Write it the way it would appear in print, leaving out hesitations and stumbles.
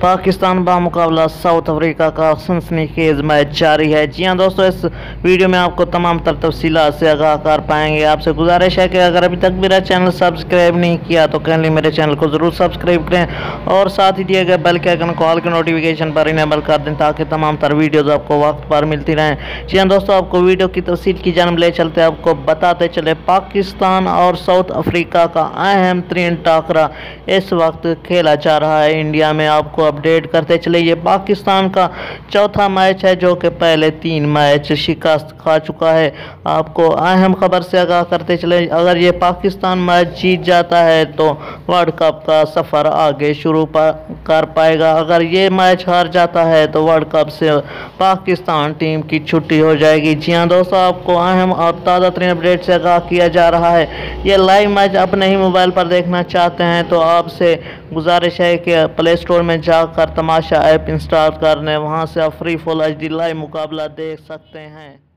Pakistan बामुकाबला south Africa का सनसनीखेज match जारी है। जी हाँ दोस्तों, इस वीडियो में आपको तमाम तर तफसीलात से आगाह कर पाएंगे। आपसे गुजारिश है कि अगर अभी तक मेरा चैनल सब्सक्राइब नहीं किया तो काइंडली मेरे चैनल को ज़रूर सब्सक्राइब करें और साथ ही दिए गए बेल के आइकन को ऑल के नोटिफिकेशन पर इनेबल कर दें ताकि तमाम तर वीडियोज़ आपको वक्त पर मिलती रहें। जी हाँ दोस्तों, आपको वीडियो की तफसील की जानब ले चलते आपको बताते चले, पाकिस्तान और साउथ अफ्रीका का अहम तरीन टाकरा इस वक्त खेला जा रहा है इंडिया में। आपको अपडेट करते चले, ये पाकिस्तान का चौथा मैच है जो कि पहले 3 मैच शिकस्त खा चुका है। आपको अहम खबर से आगाह करते चले, अगर ये पाकिस्तान मैच जीत जाता है तो वर्ल्ड कप का सफ़र आगे शुरू कर पाएगा। अगर ये मैच हार जाता है तो वर्ल्ड कप से पाकिस्तान टीम की छुट्टी हो जाएगी। जी हाँ दोस्तों, आपको अहम और ताज़ा तरीन अपडेट से आगाह किया जा रहा है। ये लाइव मैच अपने ही मोबाइल पर देखना चाहते हैं तो आपसे गुजारिश है कि प्ले स्टोर में जाकर तमाशा ऐप इंस्टॉल कर लें, वहाँ से आप फ्री फुल HD लाइव मुकाबला देख सकते हैं।